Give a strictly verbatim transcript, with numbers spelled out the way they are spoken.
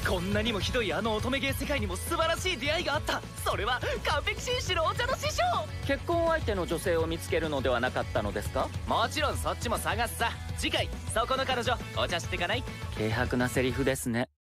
こんなにもひどいあの乙女芸世界にも素晴らしい出会いがあった。それは完璧紳士のお茶の師匠。 結婚相手の女性を見つけるのではなかったのですか？ もちろんそっちも探すさ。次回そこの彼女お茶してかない？ 軽薄なセリフですね。